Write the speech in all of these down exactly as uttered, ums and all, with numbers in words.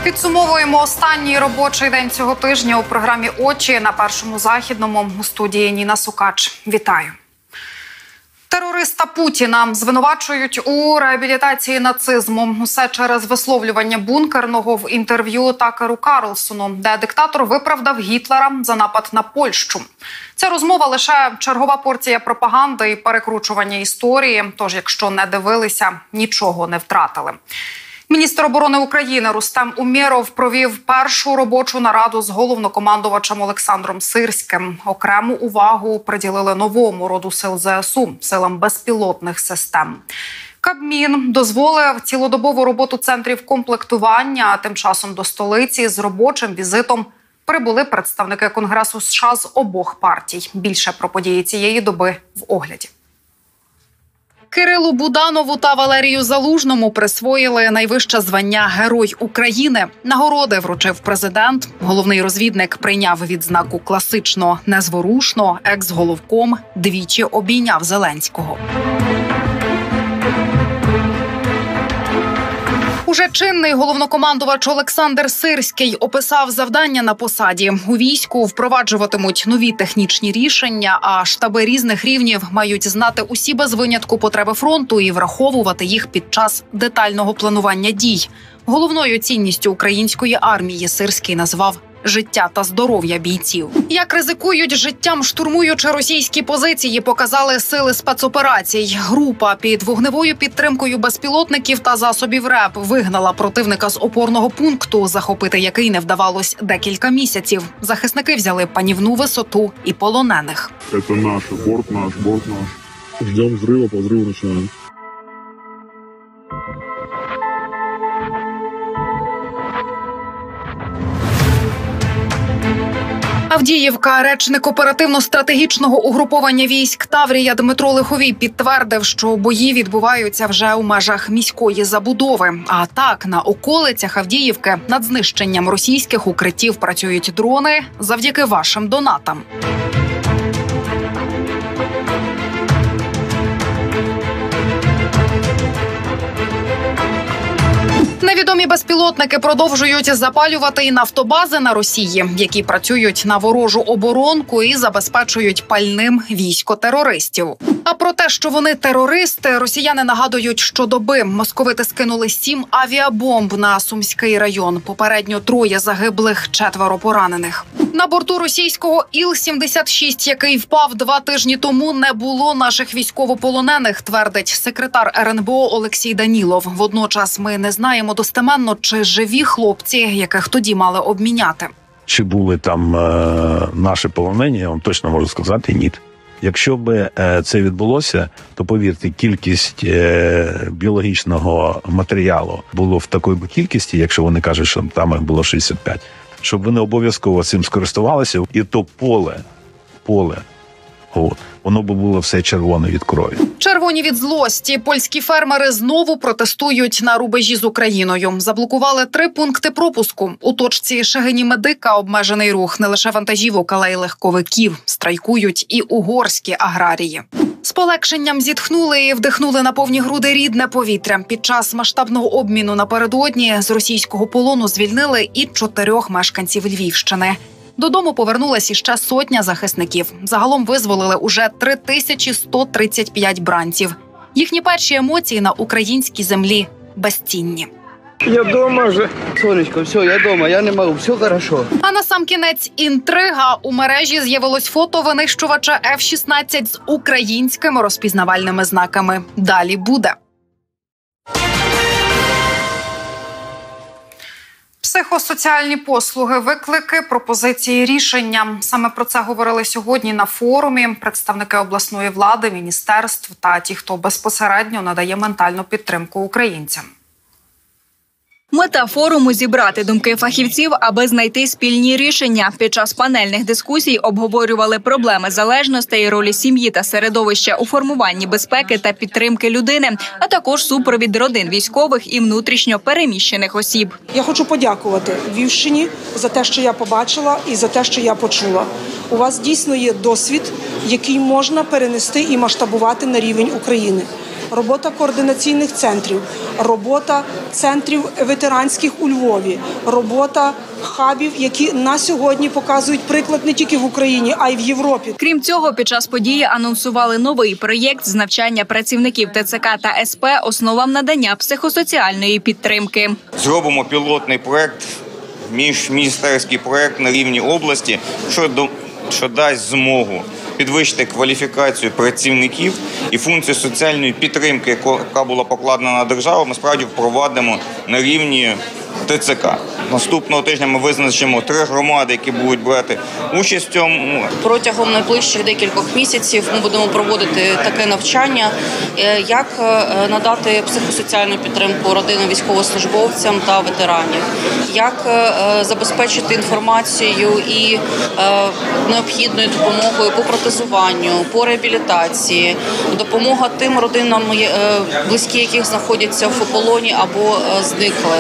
Підсумовуємо останній робочий день цього тижня у програмі «Очі» на Першому Західному. У студії Ніна Сукач. Вітаю. Терориста Путіна звинувачують у реабілітації нацизму. Усе через висловлювання Бункерного в інтерв'ю Такеру Карлсону, де диктатор виправдав Гітлера за напад на Польщу. Ця розмова лише чергова порція пропаганди і перекручування історії. Тож, якщо не дивилися, нічого не втратили. Міністр оборони України Рустем Умєров провів першу робочу нараду з головнокомандувачем Олександром Сирським. Окрему увагу приділили новому роду сил ЗСУ – силам безпілотних систем. Кабмін дозволив цілодобову роботу центрів комплектування, а тим часом до столиці з робочим візитом прибули представники Конгресу США з обох партій. Більше про події цієї доби в огляді. Кирилу Буданову та Валерію Залужному присвоїли найвище звання «Герой України». Нагороди вручив президент. Головний розвідник прийняв відзнаку класично незворушно. Екс-головком двічі обійняв Зеленського. Уже чинний головнокомандувач Олександр Сирський описав завдання на посаді. У війську впроваджуватимуть нові технічні рішення, а штаби різних рівнів мають знати усі без винятку потреби фронту і враховувати їх під час детального планування дій. Головною цінністю української армії Сирський назвав життя та здоров'я бійців. Як ризикують життям, штурмуючи російські позиції, показали сили спецоперацій. Група під вогневою підтримкою безпілотників та засобів РЕП вигнала противника з опорного пункту, захопити який не вдавалось декілька місяців. Захисники взяли панівну висоту і полонених. Це наш борт, наш борт наш. Ждемо взриву, по взриву починаємо. Авдіївка. Речник оперативно-стратегічного угруповання військ «Таврія» Дмитро Лиховій підтвердив, що бої відбуваються вже у межах міської забудови. А так, на околицях Авдіївки над знищенням російських укриттів працюють дрони завдяки вашим донатам. Невідомі безпілотники продовжують запалювати і нафтобази на Росії, які працюють на ворожу оборонку і забезпечують пальним військо терористів. А про те, що вони терористи, росіяни нагадують щодоби. Московити скинули сім авіабомб на Сумський район. Попередньо троє загиблих, четверо поранених. На борту російського Іл сімдесят шість, який впав два тижні тому, не було наших військовополонених, твердить секретар ер ен бе о Олексій Данілов. Водночас ми не знаємо достеменно, чи живі хлопці, яких тоді мали обміняти. Чи були там е, наші полонені, я вам точно можу сказати, ні. Якщо б е, це відбулося, то, повірте, кількість е, біологічного матеріалу було в такій кількості, якщо вони кажуть, що там їх було шістдесят п'ять, щоб вони обов'язково цим скористувалися, і то поле, поле, о, воно б було все червоне від крові. Червоні від злості. Польські фермери знову протестують на рубежі з Україною. Заблокували три пункти пропуску. У точці Шегині-Медика обмежений рух не лише вантажівок, але й легковиків. Страйкують і угорські аграрії. З полегшенням зітхнули і вдихнули на повні груди рідне повітря. Під час масштабного обміну напередодні з російського полону звільнили і чотирьох мешканців Львівщини. Додому повернулась іще сотня захисників. Загалом визволили уже три тисячі сто тридцять п'ять бранців. Їхні перші емоції на українській землі безцінні. Я дома вже. Сонечко, все, я дома, я не можу, все хорошо. А насамкінець інтрига. У мережі з'явилось фото винищувача еф шістнадцять з українськими розпізнавальними знаками. Далі буде. Психосоціальні послуги, виклики, пропозиції, рішення. Саме про це говорили сьогодні на форумі представники обласної влади, міністерств та ті, хто безпосередньо надає ментальну підтримку українцям. Мета форуму – зібрати думки фахівців, аби знайти спільні рішення. Під час панельних дискусій обговорювали проблеми залежностей, ролі сім'ї та середовища у формуванні безпеки та підтримки людини, а також супровід родин військових і внутрішньо переміщених осіб. Я хочу подякувати Львівщині за те, що я побачила і за те, що я почула. У вас дійсно є досвід, який можна перенести і масштабувати на рівень України. робота координаційних центрів, робота центрів ветеранських у Львові, робота хабів, які на сьогодні показують приклад не тільки в Україні, а й в Європі. Крім цього, під час події анонсували новий проєкт з навчання працівників ТЦК та СП основам надання психосоціальної підтримки. Зробимо пілотний проєкт, міжміністерський проєкт на рівні області, що, до, що дасть змогу підвищити кваліфікацію працівників і функцію соціальної підтримки, яка була покладена на державу, ми справді впровадимо на рівні ТЦК. Наступного тижня ми визначимо три громади, які будуть брати участь в цьому. Протягом найближчих декількох місяців ми будемо проводити таке навчання, як надати психосоціальну підтримку родинам військовослужбовцям та ветеранів, як забезпечити інформацію і необхідною допомогою по протезуванню, по реабілітації, допомога тим родинам, близькі яких знаходяться в полоні або зникли.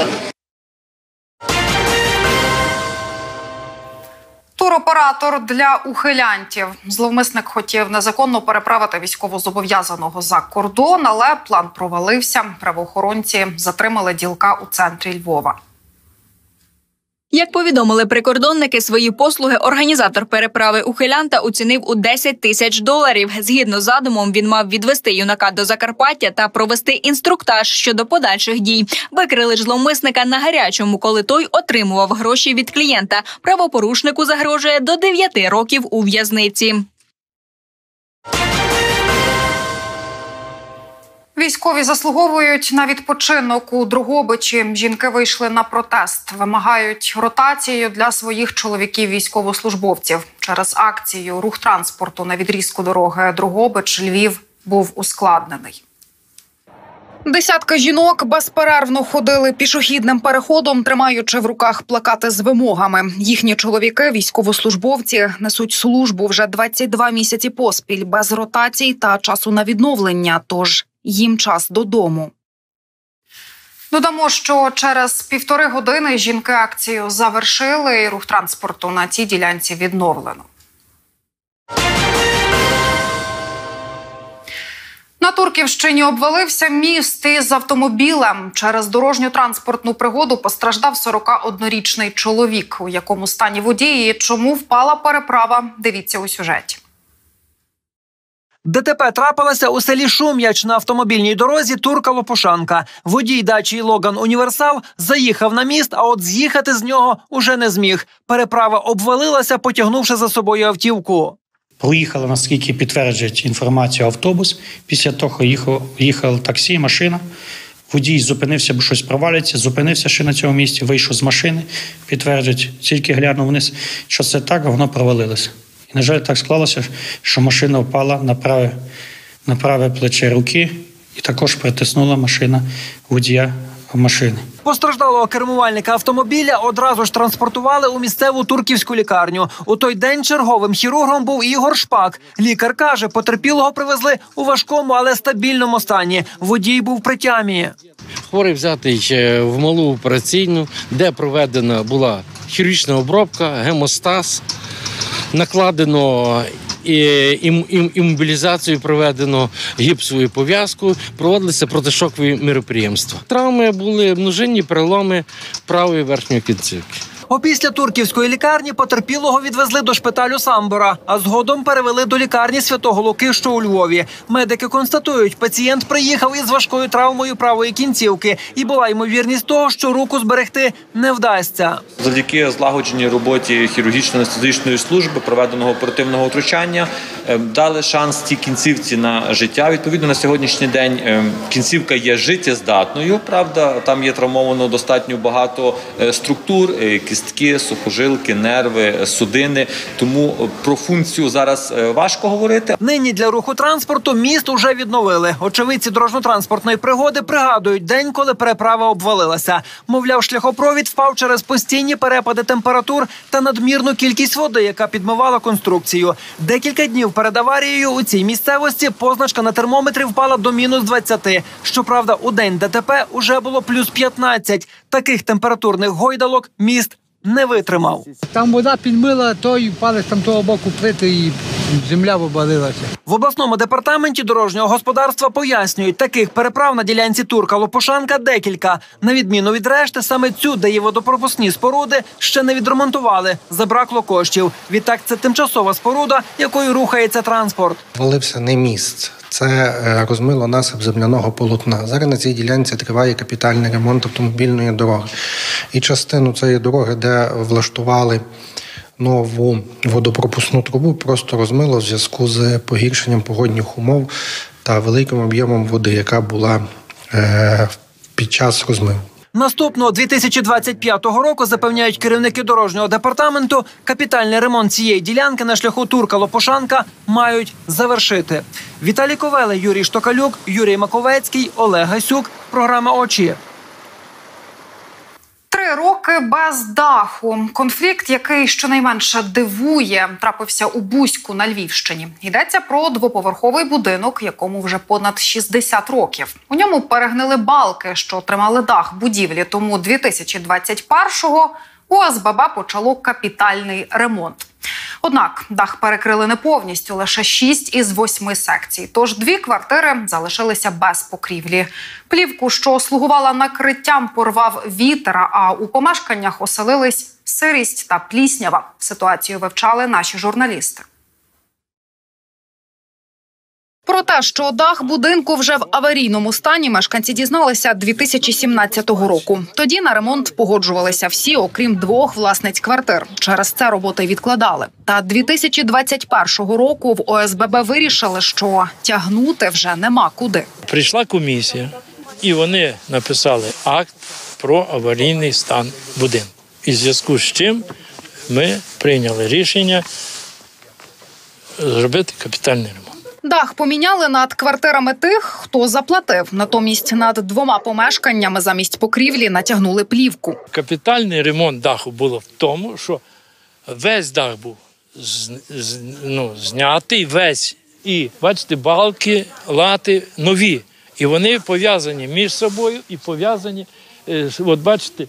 Туроператор для ухилянтів. Зловмисник хотів незаконно переправити військовозобов'язаного за кордон, але план провалився. Правоохоронці затримали ділка у центрі Львова. Як повідомили прикордонники, свої послуги організатор переправи ухилянта оцінив у десять тисяч доларів. Згідно з задумом, він мав відвести юнака до Закарпаття та провести інструктаж щодо подальших дій. Викрили ж зловмисника на гарячому, коли той отримував гроші від клієнта. Правопорушнику загрожує до дев'яти років у в'язниці. Військові заслуговують на відпочинок у Дрогобичі. Жінки вийшли на протест. Вимагають ротацію для своїх чоловіків-військовослужбовців. Через акцію рух транспорту на відрізку дороги Дрогобич-Львів був ускладнений. Десятки жінок безперервно ходили пішохідним переходом, тримаючи в руках плакати з вимогами. Їхні чоловіки, військовослужбовці, несуть службу вже двадцять два місяці поспіль, без ротацій та часу на відновлення, тож їм час додому. Додамо, що через півтори години жінки акцію завершили і рух транспорту на цій ділянці відновлено. На Турківщині обвалився міст із автомобілем. Через дорожньо-транспортну пригоду постраждав сорокаоднорічний чоловік. У якому стані водій і чому впала переправа – дивіться у сюжеті. ДТП трапилося у селі Шум'яч на автомобільній дорозі Турка-Лопушанка. Водій дачі «Логан Універсал» заїхав на міст, а от з'їхати з нього уже не зміг. Переправа обвалилася, потягнувши за собою автівку. Проїхала, наскільки підтверджують інформацію, автобус. Після того їхав, їхало таксі, машина. Водій зупинився, бо щось провалиться, зупинився ще на цьому місці, вийшов з машини, підтверджують, тільки глянув вниз, що це так, а воно провалилося. І, на жаль, так склалося, що машина впала на праве, на праве плече руки і також притиснула машина водія машини. Постраждалого кермувальника автомобіля одразу ж транспортували у місцеву турківську лікарню. У той день черговим хірургом був Ігор Шпак. Лікар каже, потерпілого привезли у важкому, але стабільному стані. Водій був при тямі. Хворий взятий в малу операційну, де проведена була хірургічна обробка, гемостаз, накладено іммобілізацію, проведено гіпсову пов'язку, проводилися протишокові міроприємства. Травми були множинні переломи правої верхньої кінцівки. Опісля турківської лікарні потерпілого відвезли до шпиталю Самбора, а згодом перевели до лікарні Святого Луки, що у Львові. Медики констатують, пацієнт приїхав із важкою травмою правої кінцівки і була ймовірність того, що руку зберегти не вдасться. Завдяки злагодженій роботі хірургічно-анестезичної служби, проведеного оперативного втручання, дали шанс цій кінцівці на життя. Відповідно, на сьогоднішній день кінцівка є життєздатною, правда, там є травмовано достатньо багато структур, кістки, сухожилки, нерви, судини. Тому про функцію зараз важко говорити. Нині для руху транспорту міст уже відновили. Очевидці дорожньо-транспортної пригоди пригадують день, коли переправа обвалилася. Мовляв, шляхопровід впав через постійні перепади температур та надмірну кількість води, яка підмивала конструкцію. Декілька днів перед аварією у цій місцевості позначка на термометрі впала до мінус двадцяти. Щоправда, у день ДТП уже було плюс п'ятнадцять. Таких температурних гойдалок міст не витримав. Там вода підмила, то і впали з там того боку плити і Земля обвалилася. В обласному департаменті дорожнього господарства пояснюють, таких переправ на ділянці Турка-Лопушанка декілька. На відміну від решти, саме цю, де є водопропускні споруди, ще не відремонтували. Забракло коштів. Відтак це тимчасова споруда, якою рухається транспорт. Валився не міст. Це розмило насип земляного полотна. Зараз на цій ділянці триває капітальний ремонт автомобільної дороги. І частину цієї дороги, де влаштували нову водопропускну трубу, просто розмило в зв'язку з погіршенням погодних умов та великим об'ємом води, яка була е, під час розмиву. Наступного дві тисячі двадцять п'ятого року, запевняють керівники дорожнього департаменту, капітальний ремонт цієї ділянки на шляху Турка-Лопушанка мають завершити. Віталій Ковеле, Юрій Штокалюк, Юрій Маковецький, Олег Гасюк. Програма «Очі». Три роки без даху. Конфлікт, який щонайменше дивує, трапився у Бузьку на Львівщині. Йдеться про двоповерховий будинок, якому вже понад шістдесят років. У ньому перегнили балки, що тримали дах будівлі. Тому дві тисячі двадцять першого у О С Б Б почало капітальний ремонт. Однак дах перекрили не повністю, лише шість із восьми секцій. Тож дві квартири залишилися без покрівлі. Плівку, що слугувала накриттям, порвав вітер, а у помешканнях оселились сирість та пліснява. Ситуацію вивчали наші журналісти. Про те, що дах будинку вже в аварійному стані, мешканці дізналися дві тисячі сімнадцятого року. Тоді на ремонт погоджувалися всі, окрім двох власниць квартир. Через це роботи відкладали. Та дві тисячі двадцять першого року в О С Б Б вирішили, що тягнути вже нема куди. Прийшла комісія, і вони написали акт про аварійний стан будинку. І в зв'язку з чим ми прийняли рішення зробити капітальний ремонт. Дах поміняли над квартирами тих, хто заплатив. Натомість над двома помешканнями замість покрівлі натягнули плівку. Капітальний ремонт даху було в тому, що весь дах був з, з, ну, знятий, весь. І, бачите, балки, лати нові. І вони пов'язані між собою і пов'язані, от бачите,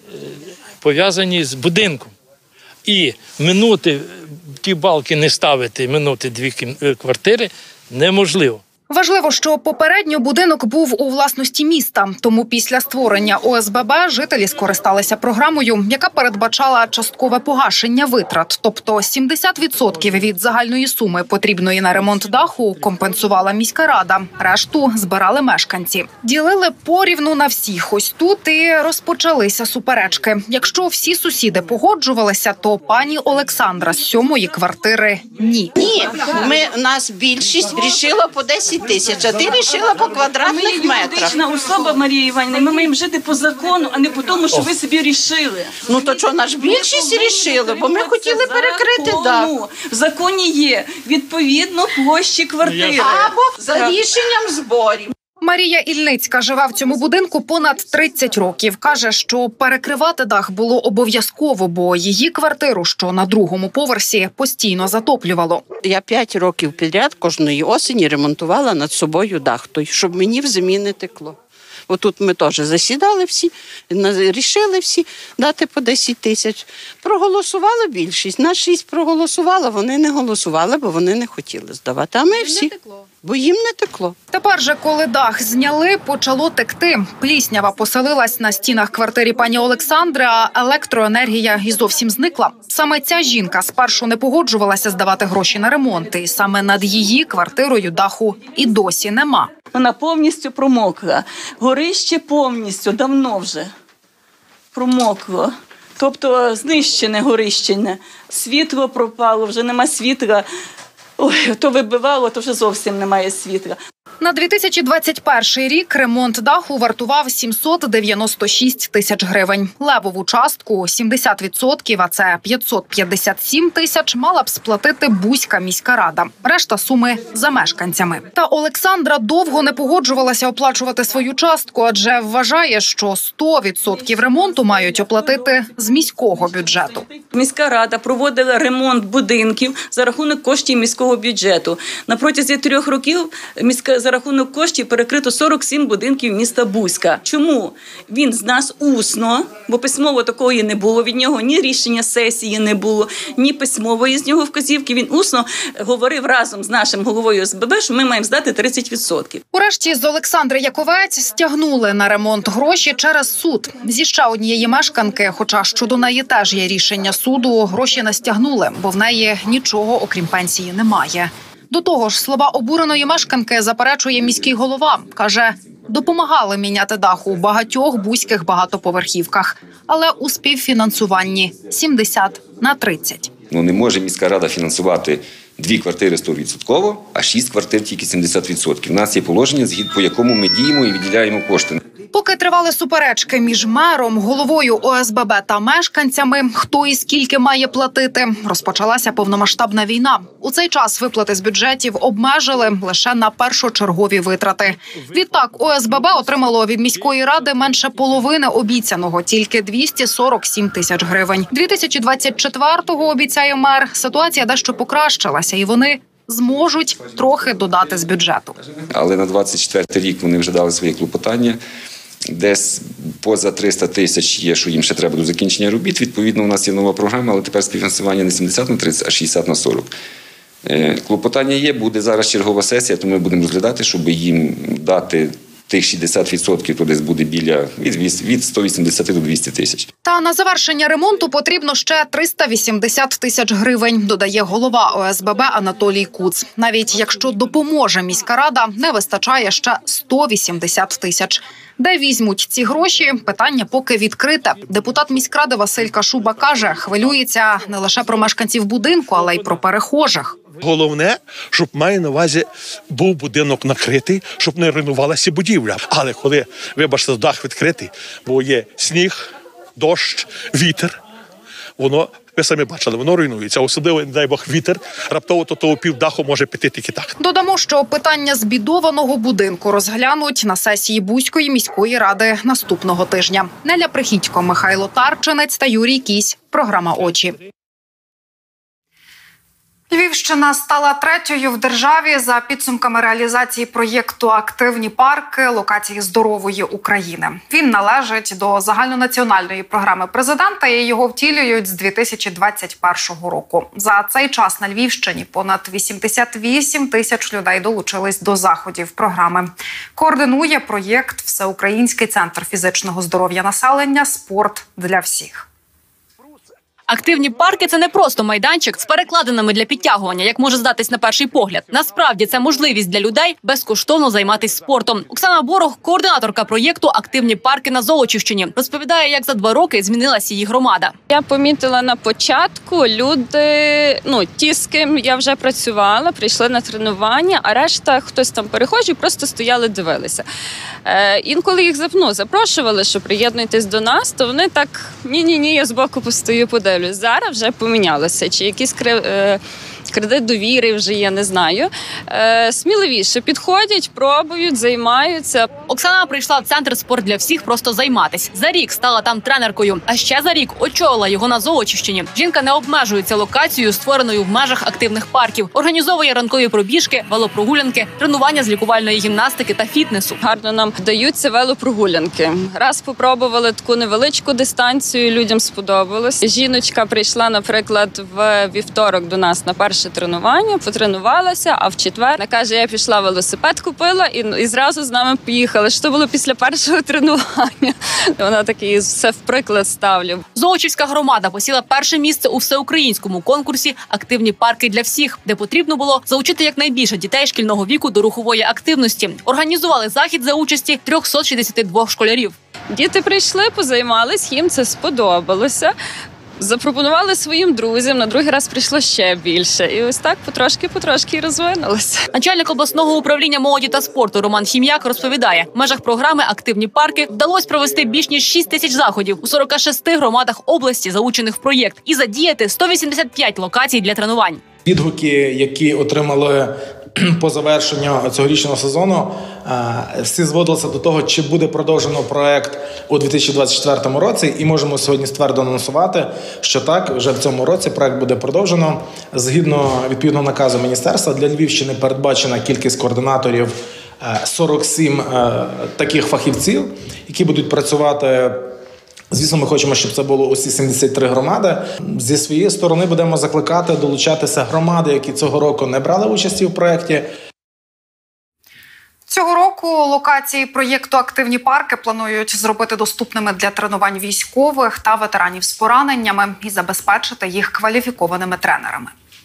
пов'язані з будинком. І минути, ті балки не ставити, минути дві квартири неможливо. Важливо, що попередньо будинок був у власності міста. Тому після створення О С Б Б жителі скористалися програмою, яка передбачала часткове погашення витрат. Тобто сімдесят відсотків від загальної суми, потрібної на ремонт даху, компенсувала міська рада. Решту збирали мешканці. Ділили порівну на всіх. Ось тут і розпочалися суперечки. Якщо всі сусіди погоджувалися, то пані Олександра з сьомої квартири – ні. Ні, ми, нас більшість рішила по десять тисяч, а ти рішила по квадратних метрах. Ми юридична особа, Марія Іванівна, ми маємо жити по закону, а не по тому, що ви собі рішили. Ну то що, наш більшість рішили, бо ми хотіли перекрити дах. В законі є відповідно площі квартири. Або за рішенням зборів. Марія Ільницька живе в цьому будинку понад тридцять років. Каже, що перекривати дах було обов'язково, бо її квартиру, що на другому поверсі, постійно затоплювало. Я п'ять років підряд кожної осені ремонтувала над собою дах, той, щоб мені в зимі не текло. Отут ми теж засідали всі, рішили всі дати по десять тисяч. Проголосувала більшість. На шість проголосувала, вони не голосували, бо вони не хотіли здавати. А ми всі, бо їм не текло. Тепер же, коли дах зняли, почало текти. Пліснява поселилась на стінах квартири пані Олександри, а електроенергія і зовсім зникла. Саме ця жінка спершу не погоджувалася здавати гроші на ремонт. І саме над її квартирою даху і досі нема. Вона повністю промокла. Горище повністю, давно вже промокло. Тобто знищене горище. Світло пропало, вже нема світла. Ой, то вибивало, то вже зовсім немає світла. На дві тисячі двадцять перший рік ремонт даху вартував сімсот дев'яносто шість тисяч гривень. Левову частку – сімдесят відсотків, а це п'ятсот п'ятдесят сім тисяч, мала б сплатити Бузька міська рада. Решта суми – за мешканцями. Та Олександра довго не погоджувалася оплачувати свою частку, адже вважає, що сто відсотків ремонту мають оплатити з міського бюджету. Міська рада проводила ремонт будинків за рахунок коштів міського бюджету. На протязі трьох років міська за за рахунок коштів перекрито сорок сім будинків міста Буська. Чому? Він з нас усно, бо письмово такої не було від нього, ні рішення сесії не було, ні письмової з нього вказівки. Він усно говорив разом з нашим головою ес бе бе, що ми маємо здати тридцять відсотків. Урешті з Олександри Яковець стягнули на ремонт гроші через суд. Зі ще однієї мешканки, хоча щодо неї теж є рішення суду, гроші не стягнули, бо в неї нічого, окрім пенсії, немає. До того ж, слова обуреної мешканки заперечує міський голова. Каже, допомагали міняти дах у багатьох буських багатоповерхівках, але у співфінансуванні сімдесят на тридцять. Ну, не може міська рада фінансувати дві квартири сто відсотків, а шість квартир тільки сімдесят відсотків. У нас є положення, по якому ми діємо і виділяємо кошти. Поки тривали суперечки між мером, головою о ес бе бе та мешканцями, хто і скільки має платити, розпочалася повномасштабна війна. У цей час виплати з бюджетів обмежили лише на першочергові витрати. Відтак о ес бе бе отримало від міської ради менше половини обіцяного, тільки двісті сорок сім тисяч гривень. дві тисячі двадцять четвертого, обіцяє мер, ситуація дещо покращилася, і вони зможуть трохи додати з бюджету. Але на двадцять четвертий рік вони вже дали свої клопотання. Десь поза триста тисяч є, що їм ще треба до закінчення робіт. Відповідно, у нас є нова програма, але тепер співфінансування не сімдесят на тридцять, а шістдесят на сорок. Клопотання є, буде зараз чергова сесія, то ми будемо розглядати, щоб їм дати тих шістдесят відсотків, то десь буде біля від, від сто вісімдесят до двісті тисяч. Та на завершення ремонту потрібно ще триста вісімдесят тисяч гривень, додає голова о ес бе бе Анатолій Куц. Навіть якщо допоможе міська рада, не вистачає ще сто вісімдесят тисяч. Де візьмуть ці гроші? Питання поки відкрите. Депутат міськради Василь Кашуба каже, хвилюється не лише про мешканців будинку, але й про перехожих. Головне, щоб, має на увазі, був будинок накритий, щоб не руйнувалася будівля. Але коли, вибачте, дах відкритий, бо є сніг, дощ, вітер, воно, ви самі бачили, воно руйнується. Особливо, не дай Бог, вітер, раптово то того півдаху може піти тільки так. Додамо, що питання збідованого будинку розглянуть на сесії Буської міської ради наступного тижня. Неля Прихідько, Михайло Тарчинець та Юрій Кісь. Програма «Очі». Львівщина стала третьою в державі за підсумками реалізації проєкту «Активні парки. Локації здорової України». Він належить до загальнонаціональної програми президента і його втілюють з дві тисячі двадцять першого року. За цей час на Львівщині понад вісімдесят вісім тисяч людей долучились до заходів програми. Координує проєкт Всеукраїнський центр фізичного здоров'я населення «Спорт для всіх». Активні парки – це не просто майданчик з перекладинами для підтягування, як може здатись на перший погляд. Насправді, це можливість для людей безкоштовно займатися спортом. Оксана Борох, координаторка проєкту «Активні парки» на Золочівщині, розповідає, як за два роки змінилася її громада. Я помітила на початку, люди, ну, ті, з ким я вже працювала, прийшли на тренування, а решта, хтось там перехожі, просто стояли, дивилися. Е, інколи їх ну, запрошували, що приєднуйтесь до нас, то вони так, ні-ні-ні, я збоку постою, подивлюсь. Зараз вже помінялося, чи якийсь кредит довіри вже є, не знаю. Е, сміливіше підходять, пробують, займаються. Оксана прийшла в центр «Спорт для всіх» просто займатись. За рік стала там тренеркою, а ще за рік очолила його на Золочівщині. Жінка не обмежується локацією, створеною в межах активних парків. Організовує ранкові пробіжки, велопрогулянки, тренування з лікувальної гімнастики та фітнесу. Гарно нам даються велопрогулянки. Раз попробували таку невеличку дистанцію, людям сподобалось. Жіночка прийшла, наприклад, в вівторок до нас на перше тренування, потренувалася, а в четвер, вона каже, я пішла велосипед купила і, і зразу з нами поїхали. Що було після першого тренування? Вона такий все в приклад ставлю. Золочівська громада посіла перше місце у всеукраїнському конкурсі «Активні парки для всіх», де потрібно було залучити якнайбільше дітей шкільного віку до рухової активності. Організували захід за участі триста шістдесят два школярів. Діти прийшли, позаймались, їм це сподобалося. Запропонували своїм друзям, на другий раз прийшло ще більше. І ось так потрошки-потрошки і розвинулося. Начальник обласного управління молоді та спорту Роман Хім'як розповідає, в межах програми «Активні парки» вдалося провести більш ніж шість тисяч заходів у сорока шести громадах області, залучених в проєкт, і задіяти сто вісімдесят п'ять локацій для тренувань. Відгуки, які отримали по завершенню цьогорічного сезону, всі зводилися до того, чи буде продовжено проект у дві тисячі двадцять четвертому році, і можемо сьогодні ствердо анонсувати, що так, вже в цьому році проект буде продовжено. Згідно відповідного наказу міністерства, для Львівщини передбачена кількість координаторів сорок сім таких фахівців, які будуть працювати. Звісно, ми хочемо, щоб це було усі сімдесят три громади. Зі своєї сторони будемо закликати долучатися громади, які цього року не брали участі в проєкті. Цього року локації проєкту «Активні парки» планують зробити доступними для тренувань військових та ветеранів з пораненнями і забезпечити їх кваліфікованими тренерами.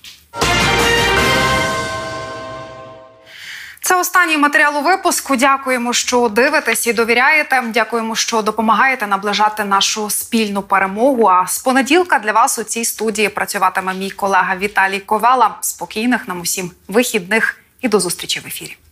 Це останній матеріал у випуску. Дякуємо, що дивитесь і довіряєте. Дякуємо, що допомагаєте наближати нашу спільну перемогу. А з понеділка для вас у цій студії працюватиме мій колега Віталій Ковала. Спокійних нам усім вихідних і до зустрічі в ефірі.